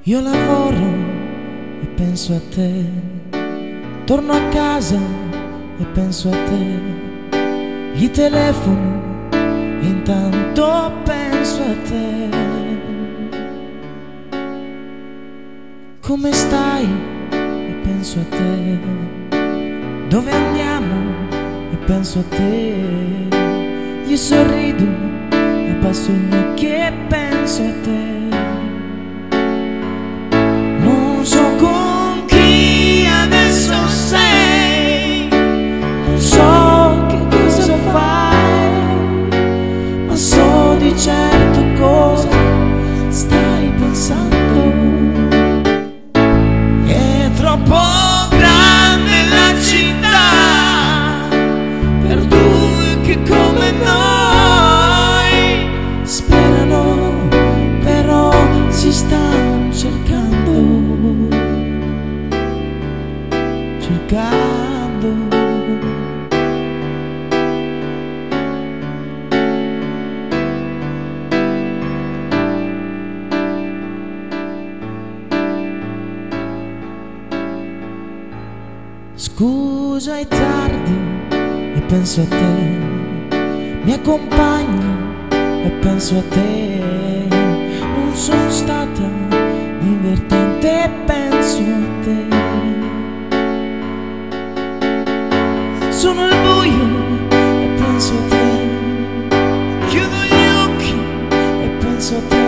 Io lavoro e penso a te, torno a casa e penso a te, gli telefono e intanto penso a te. Come stai? E penso a te. Dove andiamo? E penso a te. Gli sorrido, abbasso gli occhi e penso a te. Non so con chi adesso sei, non so che cosa fai, ma so di certo cosa stai pensando. È troppo grande la città per due che come noi sperano, però si stanno cercando. Scusa, è tardi e penso a te, mi accompagni e penso a te. Non sono stata divertente e penso a te. Sono al buio e penso a te, chiudo gli occhi e penso a te.